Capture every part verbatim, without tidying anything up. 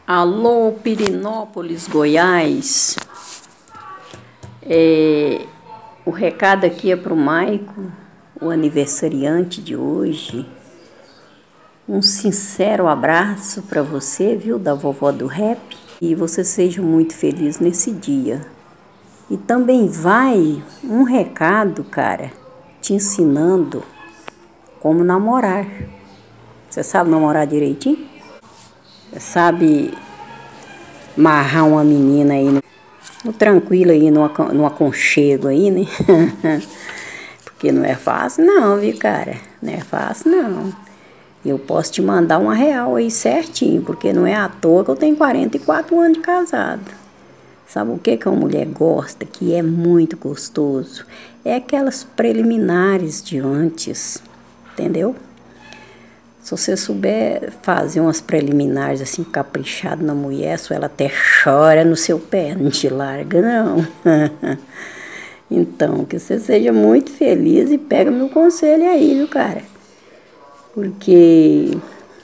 Alô, Pirenópolis, Goiás. É, o recado aqui é para o Maico, o aniversariante de hoje. Um sincero abraço para você, viu, da vovó do rap. E você seja muito feliz nesse dia. E também vai um recado, cara, te ensinando como namorar. Você sabe namorar direitinho? Você sabe amarrar uma menina aí no, no tranquilo aí, no, no aconchego aí, né? Porque não é fácil não, viu, cara? Não é fácil não. Eu posso te mandar uma real aí certinho, porque não é à toa que eu tenho quarenta e quatro anos de casado. Sabe o que que uma mulher gosta, que é muito gostoso? É aquelas preliminares de antes, entendeu? Se você souber fazer umas preliminares assim, caprichado na mulher, só ela até chora no seu pé, não te larga, não. Então, que você seja muito feliz e pega meu conselho aí, viu, cara? Porque,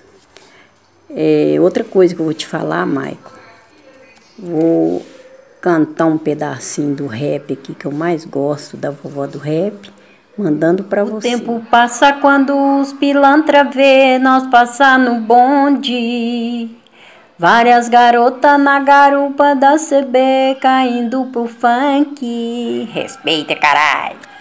é, outra coisa que eu vou te falar, Maico, vou cantar um pedacinho do rap aqui, que eu mais gosto, da vovó do rap, mandando pra você. O tempo passa quando os pilantra vê nós passar no bonde. Várias garotas na garupa da C B caindo pro funk. Respeita, caralho!